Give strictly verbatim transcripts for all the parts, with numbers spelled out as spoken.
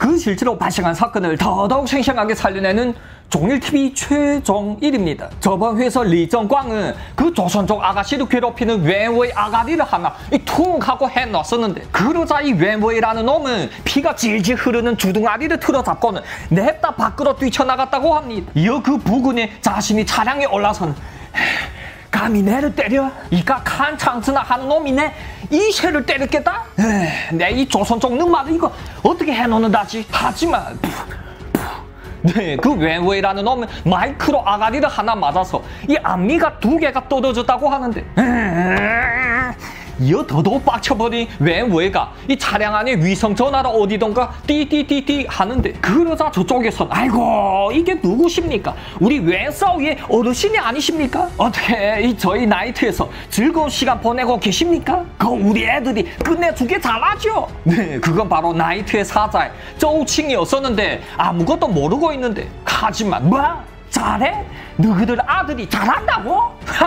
그 실제로 발생한 사건을 더더욱 생생하게 살려내는 종일티비 최종일입니다. 저번 회에서 리정광은 그 조선족 아가씨를 괴롭히는 외모의 아가리를 하나 퉁 하고 해놨었는데, 그러자 이 외모이라는 놈은 피가 질질 흐르는 주둥아리를 틀어잡고는 냅다 밖으로 뛰쳐나갔다고 합니다. 이어 그 부근에 자신이 차량에 올라서는 감히 내를 때려? 이까 칸창스나 하는 놈이 내 이새를 때렸겠다? 내 이 조선족 놈마다 이거 어떻게 해놓는다지? 하지만 네, 그 외모이라는 놈은 마이크로 아가리를 하나 맞아서 이 앞니가 두 개가 떨어졌다고 하는데, 이어 더더욱 빡쳐버린 외모가 이 차량 안에 위성 전화를 어디던가 띠띠띠띠 하는데, 그러자 저쪽에선 아이고 이게 누구십니까? 우리 외싸우의 어르신이 아니십니까? 어떻게 이 저희 나이트에서 즐거운 시간 보내고 계십니까? 그 우리 애들이 끝내주게 잘하죠? 네, 그건 바로 나이트의 사자의 쪼우칭이었었는데 아무것도 모르고 있는데, 하지만 뭐? 잘해? 너희들 아들이 잘한다고?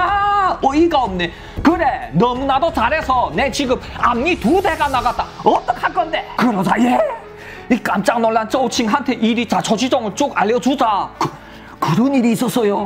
하하, 어이가 없네. 그래, 너무나도 잘해서 내 지금 앞니 두 대가 나갔다. 어떡할 건데? 그러자 얘 이 깜짝 놀란 쪼우칭한테 이리 자초지종을 쭉 알려주자. 그, 그런 일이 있었어요.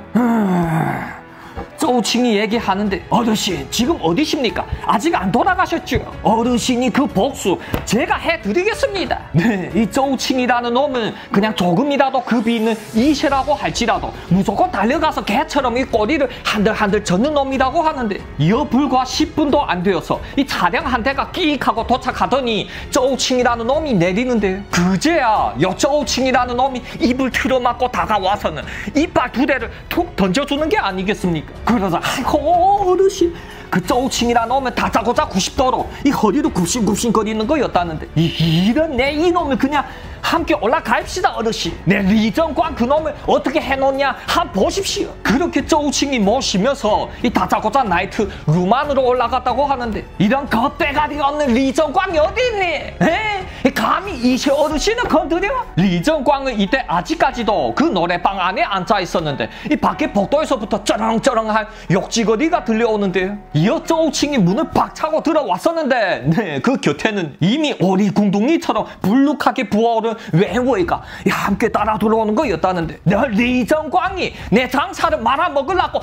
음... 쪼우칭이 얘기하는데, 어르신 지금 어디십니까? 아직 안 돌아가셨죠? 어르신이 그 복수 제가 해드리겠습니다. 네, 이 쪼우칭이라는 놈은 그냥 조금이라도 급이 있는 이새라고 할지라도 무조건 달려가서 개처럼 이 꼬리를 한들한들 젓는 놈이라고 하는데, 이어 불과 십 분도 안 되어서 이 차량 한 대가 끼익 하고 도착하더니 쪼우칭이라는 놈이 내리는데, 그제야 여 쪼우칭이라는 놈이 입을 틀어막고 다가와서는 이빨 두 대를 툭 던져주는 게 아니겠습니까? 그러자 아이고 어르신, 그 쪼우칭이라 놈은 다짜고짜 구십 도로 이 허리도 굽신굽신 거리는 거였다는데, 이, 이런 내 이놈을 그냥 함께 올라갑시다 어르신. 내 리정광 그놈을 어떻게 해놓냐 한 보십시오. 그렇게 쪼우칭이 모시면서 이 다짜고짜 나이트 룸 안으로 올라갔다고 하는데, 이런 겉대가리 없는 리정광이 어디 있니? 에? 감히 이새 어르신을 건드려? 리정광은 이때 아직까지도 그 노래방 안에 앉아 있었는데, 이 밖에 복도에서부터 쩌렁쩌렁한 욕지거리가 들려오는데요. 이어 쪼우칭이 문을 박 차고 들어왔었는데, 네, 그 곁에는 이미 오리궁둥이처럼 불룩하게 부어오른 외모이가 함께 따라 들어오는 거였다는데, 너 리정광이 내 장사를 말아먹으려고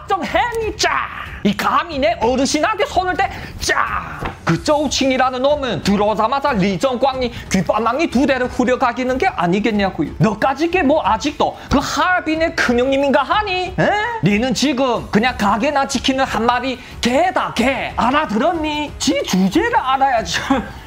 작정했니? 짜! 이 감히 내 어르신한테 손을 대? 짜! 그 쪼우칭이라는 놈은 들어오자마자 리정광이 귓바망이 두 대를 후려가기는 게 아니겠냐고요. 너까지 게 뭐 아직도 그 하얼빈의 큰형님인가 하니? 에? 니는 지금 그냥 가게나 지키는 한 마리 개다 개. 알아들었니? 지 주제를 알아야지.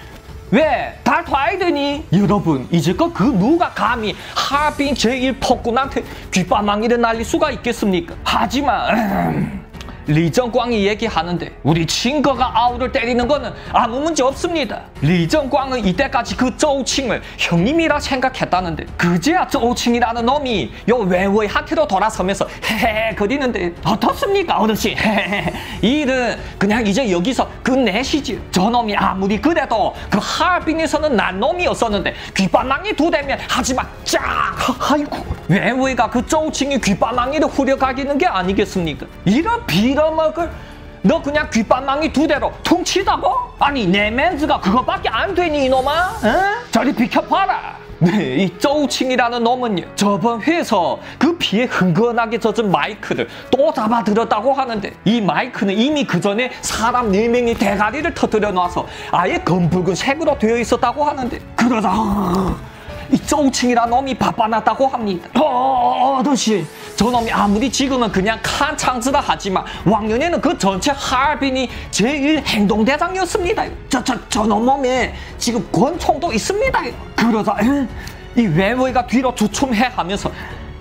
왜? 달토아야 되니? 여러분, 이제껏 그 누가 감히 하얼빈 제일 폭군한테 귓바망이를 날릴 수가 있겠습니까? 하지만 음... 리정광이 얘기하는데, 우리 친구가 아우를 때리는 거는 아무 문제 없습니다. 리정광은 이때까지 그 쪼우칭을 형님이라 생각했다는데, 그제야 쪼우칭이라는 놈이 요 외모의 한테로 돌아서면서 헤헤 거리는데, 어떻습니까 어르신? 헤헤, 이 일은 그냥 이제 여기서 끝내시지. 저놈이 아무리 그래도 그 하얼빈에서는 난 놈이었었는데 귓바망이 두 대면 하지마 쫙. 아이고, 외모가 그 쪼우칭이 귓바망이를 후려가기는 게 아니겠습니까? 이런 비 먹을 너 그냥 귓바망이 두 대로 퉁치다고? 아니 내 멘즈가 그거밖에 안 되니 이놈아? 에? 저리 비켜봐라. 네, 이 쪼우칭이라는 놈은요, 저번 회에서 그 피에 흥건하게 젖은 마이크를 또 잡아들었다고 하는데, 이 마이크는 이미 그 전에 사람 네 명이 대가리를 터뜨려 놔서 아예 검붉은 색으로 되어 있었다고 하는데, 그러다 이 쪼우칭이라는 놈이 바빠났다고 합니다. 어, 어르신, 저놈이 아무리 지금은 그냥 칸창스라 하지만 왕년에는 그 전체 하얼빈이 제일 행동대장이었습니다. 저, 저, 저놈 몸에 지금 권총도 있습니다. 그러자 에? 이 외모가 뒤로 주춤해 하면서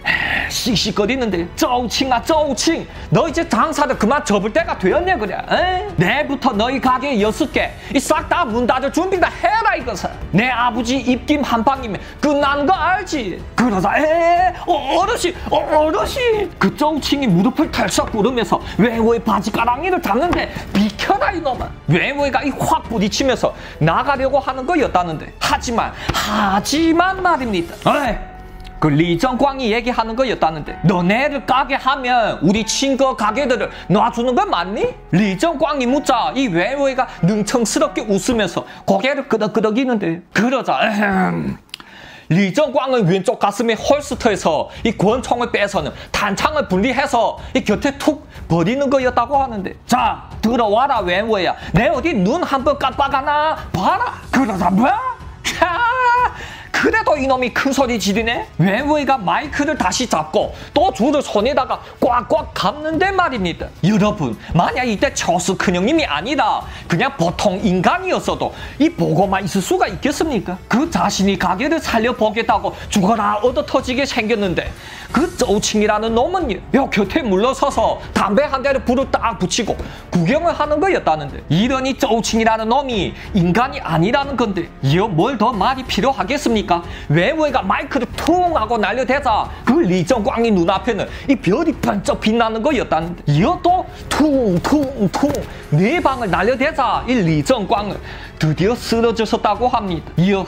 씩씩거리는데, 쪼우칭아 쪼우칭, 너 이제 장사를 그만 접을 때가 되었네 그래. 에? 내일부터 너희 가게 여섯 개 이 싹 다 문 닫을 준비 다 해라 이것을. 내 아버지 입김 한 방이면 끝나는 거 알지? 그러자 에 어, 어르신 어, 어르신 그 쪼우칭이 무릎을 털썩 꿇으면서 외모의 바지가랑이를 잡는데, 비켜라 이놈아. 외모가 이 확 부딪히면서 나가려고 하는 거였다는데, 하지만 하지만 말입니다. 어이, 그 리정광이 얘기하는 거였다는데, 너네를 까게 하면 우리 친구 가게들을 놔주는 건 맞니? 리정광이 묻자 이 외모가 능청스럽게 웃으면서 고개를 끄덕끄덕이는데, 그러자 에헴, 리정광은 왼쪽 가슴에 홀스터에서 이 권총을 빼서는 탄창을 분리해서 이 곁에 툭 버리는 거였다고 하는데, 자 들어와라 웬웨야, 내 어디 눈 한번 깜빡하나 봐라. 그러다 뭐? 그래도 이놈이 큰 소리 지르네? 웬웨이가 마이크를 다시 잡고 또 줄을 손에다가 꽉꽉 감는데 말입니다. 여러분, 만약 이때 처스 큰형님이 아니라 그냥 보통 인간이었어도 이 보고만 있을 수가 있겠습니까? 그 자신이 가게를 살려보겠다고 죽어라 얻어터지게 생겼는데 그 쪼칭이라는 놈은 요 곁에 물러서서 담배 한 대를 불을 딱 붙이고 구경을 하는 거였다는데, 이러니 쪼칭이라는 놈이 인간이 아니라는 건데 이어 뭘 더 말이 필요하겠습니까? 웬웨이가 마이크를 퉁 하고 날려대자 그 리정광이 눈앞에는 이 별이 번쩍 빛나는 거였다는데, 이어 또 퉁퉁퉁 네 방을 날려대자 이 리정광은 드디어 쓰러졌었다고 합니다. 이어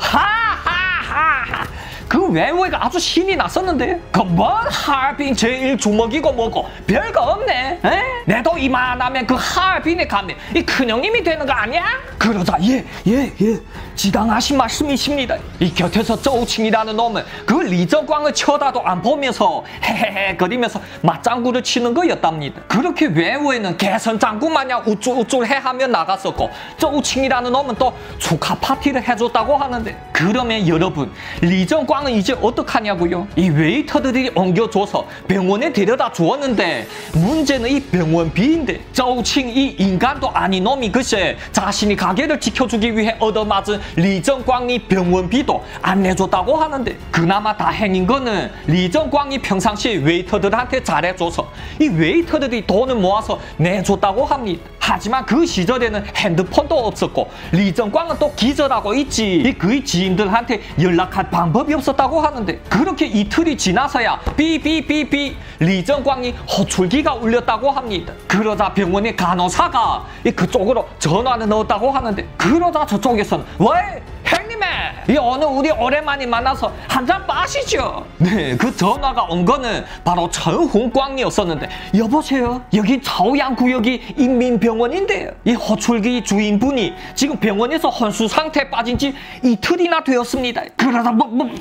하하하하 그 웬웨이가 아주 신이 났었는데, 그 뭔 하얼빈 제일 주먹이고 뭐고 별거 없네. 에? 내도 이만하면 그 하얼빈에 가면 이 큰형님이 되는 거 아니야? 그러자 예 예 예 지당하신 말씀이십니다. 이 곁에서 쪼칭이라는 놈은 그 리정광을 쳐다도 안 보면서 헤헤헤 거리면서 맞장구를 치는 거였답니다. 그렇게 웬웨이는 개선장구 마냥 우쭐우쭐 해하며 나갔었고, 쪼칭이라는 놈은 또 축하 파티를 해줬다고 하는데, 그러면 여러분, 리정광은 이제 어떡하냐고요? 이 웨이터들이 옮겨줘서 병원에 데려다 주었는데 문제는 이 병원비인데, 쪼칭 이 인간도 아닌 놈이 글쎄 자신이 가게를 지켜주기 위해 얻어맞은 리정광이 병원비도 안 내줬다고 하는데, 그나마 다행인 거는 리정광이 평상시에 웨이터들한테 잘해줘서 이 웨이터들이 돈을 모아서 내줬다고 합니다. 하지만 그 시절에는 핸드폰도 없었고 리정광은 또 기절하고 있지 그의 지인들한테 연락할 방법이 없었다고 하는데, 그렇게 이틀이 지나서야 삐삐삐삐 리정광이 호출기가 울렸다고 합니다. 그러자 병원의 간호사가 그쪽으로 전화를 넣었다고 하는데, 그러자 저쪽에서는 왜? 형님의 이 오늘 우리 오랜만에 만나서 한잔 마시죠. 네, 그 전화가 온 거는 바로 전홍광이었었는데, 여보세요, 여기 차오양구역이 인민병원인데요. 이 호출기 주인분이 지금 병원에서 혼수 상태에 빠진 지 이틀이나 되었습니다. 그러다 뭐 뭐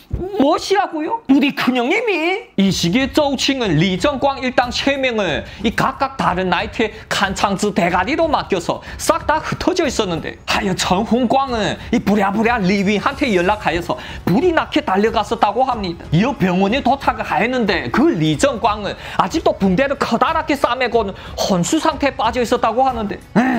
무엇이라고요? 우리 큰형님이? 이 시기에 쪼칭은 리정광 일당 세 명을 이 각각 다른 나이트의 칸창즈 대가리로 맡겨서 싹 다 흩어져 있었는데, 하여 전홍광은 이 부랴부랴 리윈한테 연락하여서 불이 나게 달려갔었다고 합니다. 이어 병원에 도착을 하였는데 그 리정광은 아직도 붕대를 커다랗게 싸매고는 혼수 상태에 빠져 있었다고 하는데,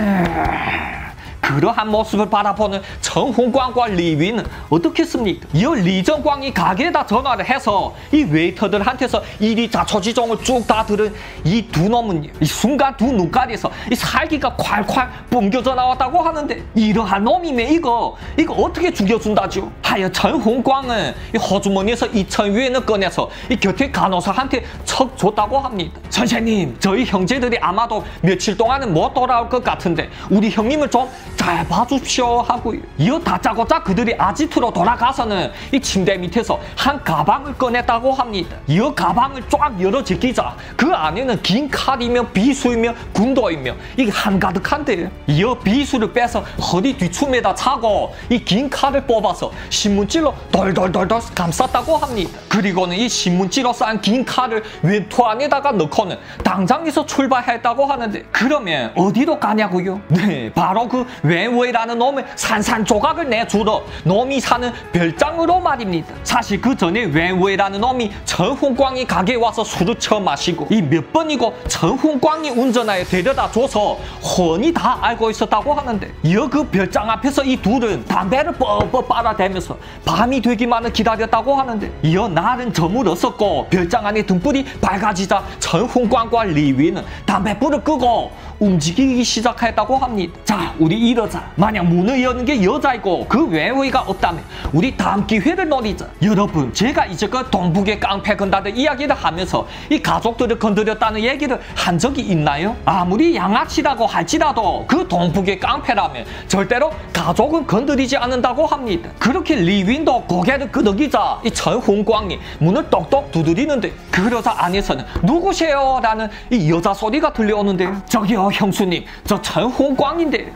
에이... 그러한 모습을 바라보는 전홍광과 리윈은 어떻겠습니까? 이어 리정광이 가게에다 전화를 해서 이 웨이터들한테서 이리 자초지종을 쭉 다 들은 이 두 놈은 이 순간 두 눈가리에서 이 살기가 콸콸 뿜겨져 나왔다고 하는데, 이러한 놈이네 이거 이거 어떻게 죽여준다죠? 하여 전홍광은 이 호주머니에서 이천 위엔을 꺼내서 이 곁에 간호사한테 척 줬다고 합니다. 선생님, 저희 형제들이 아마도 며칠 동안은 못 돌아올 것 같은데 우리 형님을 좀 잘 봐주십시오 하고요. 이어 다짜고짜 그들이 아지트로 돌아가서는 이 침대 밑에서 한 가방을 꺼냈다고 합니다. 이어 가방을 쫙 열어 제끼자 그 안에는 긴 칼이며 비수이며 군도이며 이게 한가득한데, 이어 비수를 빼서 허리 뒤춤에다 차고 이 긴 칼을 뽑아서 신문지로 돌돌돌돌 감쌌다고 합니다. 그리고는 이 신문지로 싼 긴 칼을 외투 안에다가 넣고는 당장에서 출발했다고 하는데, 그러면 어디로 가냐고요? 네, 바로 그 웬웨이라는 놈의 산산조각을 내주러 놈이 사는 별장으로 말입니다. 사실 그 전에 웬웨이라는 놈이 전홍광이 가게에 와서 술을 처음 마시고 이 몇 번이고 전홍광이 운전하여 데려다 줘서 훤히 다 알고 있었다고 하는데, 이어 그 별장 앞에서 이 둘은 담배를 뻑뻑 빨아대면서 밤이 되기만을 기다렸다고 하는데, 이어 날은 저물었었고 별장 안에 등불이 밝아지자 전홍광과 리위는 담배불을 끄고 움직이기 시작했다고 합니다. 자, 우리 이러자. 만약 문을 여는 게 여자이고 그 웬웨이가 없다면 우리 다음 기회를 노리자. 여러분, 제가 이제껏 동북의 깡패 건다들 이야기를 하면서 이 가족들을 건드렸다는 얘기를 한 적이 있나요? 아무리 양아치라고 할지라도 그 동북의 깡패라면 절대로 가족은 건드리지 않는다고 합니다. 그렇게 리윈도 고개를 끄덕이자 이 전홍광이 문을 똑똑 두드리는데, 그러자 안에서는 누구세요? 라는 이 여자 소리가 들려오는데, 저기요 형수님, 저 전홍광인데 그 혹시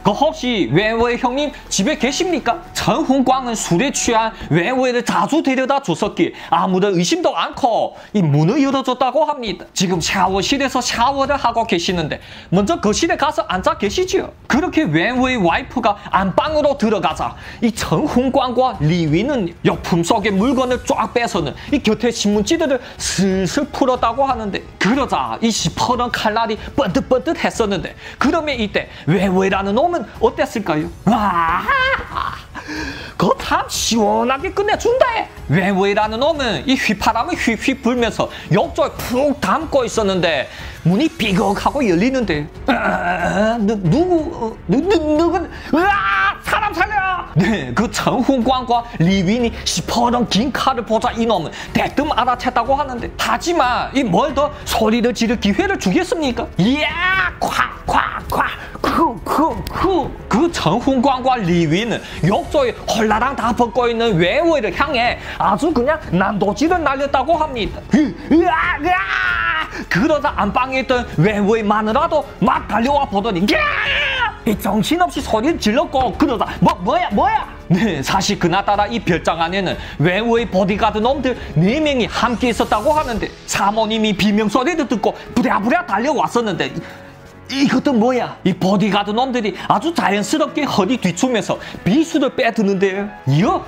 혹시 웬웨이 형님 집에 계십니까? 전훈광은 술에 취한 웬웨이를 자주 데려다 줬었기에 아무런 의심도 않고 이 문을 열어줬다고 합니다. 지금 샤워실에서 샤워를 하고 계시는데 먼저 거실에 가서 앉아 계시지요. 그렇게 웬웨이 와이프가 안방으로 들어가자 이 전훈광과 리위는 역품 속의 물건을 쫙 빼서는 이 곁에 신문지들을 슬슬 풀었다고 하는데 그러자 이 시퍼런 칼날이 번뜩번뜩 했었는데 그러면 이때 웬웨이라는 놈은 어땠을까요? 와, 그거 참 시원하게 끝내준다. 웬웨이라는 놈은 이 휘파람을 휘휘 불면서 욕조에 푹 담고 있었는데 문이 삐걱하고 열리는데 아, 누, 누구 누, 누, 누구 으아 사람 살려. 네, 그 전훈광과 리윈이 시퍼런 긴 칼을 보자 이놈은 대뜸 알아챘다고 하는데 하지만 이 뭘 더 소리를 지를 기회를 주겠습니까? 이야 콱콱콱 쿠쿠쿠 그 전훈광과 리윈은 욕조에 홀라당 다 벗고 있는 웬웨이를 향해 아주 그냥 난도질을 날렸다고 합니다. 으아 으아 그러자 안방에 있던 웬웨이 마누라도 막 달려와 보더니 이 정신없이 소리를 질렀고 그러자 뭐 뭐야 뭐야. 네, 사실 그나따라 이 별장 안에는 웬웨이 보디가드 놈들 네 명이 함께 있었다고 하는데 사모님이 비명소리를 듣고 부랴부랴 달려왔었는데 이것도 뭐야? 이 보디가드 놈들이 아주 자연스럽게 허리 뒤춤에서 비수를 빼드는데요. 이어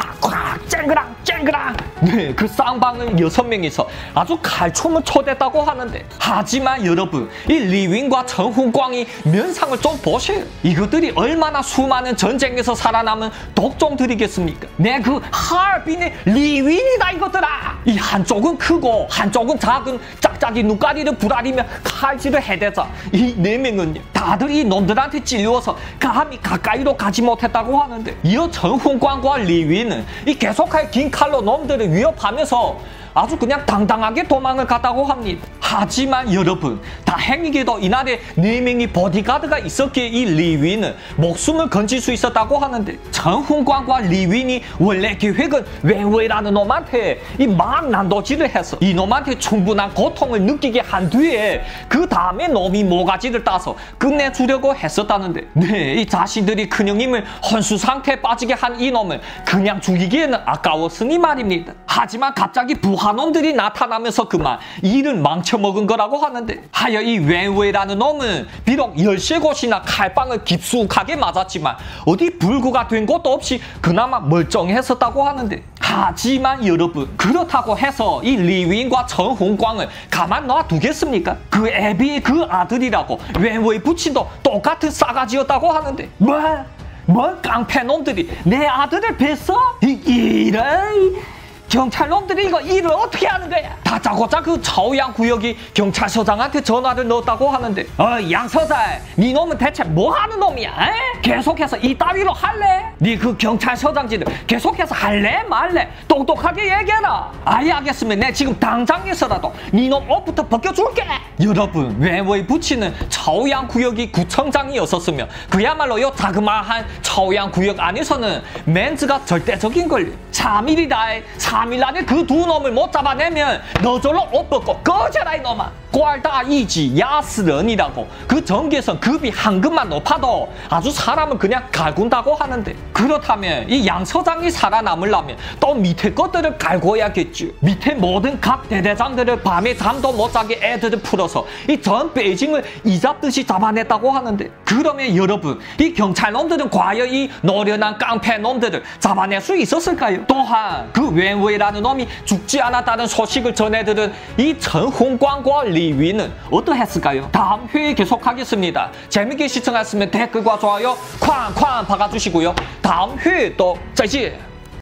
콱콱 쨍그랑 쨍그랑. 네, 그 쌍방은 여섯 명이서 아주 칼춤을 춰댔다고 하는데 하지만 여러분 이 리윈과 전훈광이 면상을 좀 보세요. 이것들이 얼마나 수많은 전쟁에서 살아남은 독종들이겠습니까? 내 그 하얼빈의 리윈이다 이것들아. 이 한쪽은 크고 한쪽은 작은 짝짝이 눈가리를 부라리며 칼질을 해대자 이 네 명은 다들 이 놈들한테 찔려서 감히 가까이로 가지 못했다고 하는데 이어 전훈광과 리윈은 이 계속하여 긴 칼로 놈들을 위협하면서 아주 그냥 당당하게 도망을 갔다고 합니다. 하지만 여러분 다행히게도 이날에 네 명의 보디가드가 있었기에 이 리윈은 목숨을 건질 수 있었다고 하는데 전훈광과 리윈이 원래 계획은 웬웨이라는 놈한테 이 막 난도질을 해서 이 놈한테 충분한 고통을 느끼게 한 뒤에 그 다음에 놈이 모가지를 따서 끝내주려고 했었다는데 네, 이 자신들이 큰형님을 헌수 상태에 빠지게 한 이 놈을 그냥 죽이기에는 아까웠으니 말입니다. 하지만 갑자기 부하놈들이 나타나면서 그만 일을 망쳐먹은 거라고 하는데 하여 이 웬웨이라는 놈은 비록 열세 곳이나 칼빵을 깊숙하게 맞았지만 어디 불구가 된 것도 없이 그나마 멀쩡했었다고 하는데 하지만 여러분 그렇다고 해서 이 리윈과 전훈광을 가만 놔두겠습니까? 그 애비의 그 아들이라고 웬웨이 부친도 똑같은 싸가지였다고 하는데 뭐? 뭔 깡패놈들이 내 아들을 뵀어? 이, 이런 경찰놈들이 이거 일을 어떻게 하는 거야? 다짜고짜 그 차오양 구역이 경찰서장한테 전화를 넣었다고 하는데 어, 양 서장, 네 놈은 대체 뭐 하는 놈이야? 에? 계속해서 이따위로 할래? 네 그 경찰서장지들 계속해서 할래 말래? 똑똑하게 얘기해라. 아예 알겠으면 내 지금 당장에서라도 네 놈 옷부터 벗겨줄게. 여러분 웬웨이 부치는 차오양 구역이 구청장이었었으며 그야말로 요 자그마한 차오양 구역 안에서는 멘즈가 절대적인 걸요. 삼 일이다. 삼 일 안에 그 두 놈을 못 잡아내면 너절로 옷 벗고 꺼져라 이놈아. 꼴다이지 야스런이라고 그 전기에선 급이 한 급만 높아도 아주 사람을 그냥 갈군다고 하는데 그렇다면 이 양 서장이 살아남으려면 또 밑에 것들을 갈고야겠죠. 밑에 모든 각 대대장들을 밤에 잠도 못 자게 애들을 풀어서 이 전 베이징을 이잡듯이 잡아냈다고 하는데 그러면 여러분 이 경찰놈들은 과연 이 노련한 깡패놈들을 잡아낼 수 있었을까요? 또한 그 웬웨이라는 놈이 죽지 않았다는 소식을 전해들은 이 전훈광과 리윈은 어떠했을까요? 다음 회에 계속하겠습니다. 재밌게 시청하셨으면 댓글과 좋아요 쾅쾅 박아주시고요. 다음 회에 또 짜지.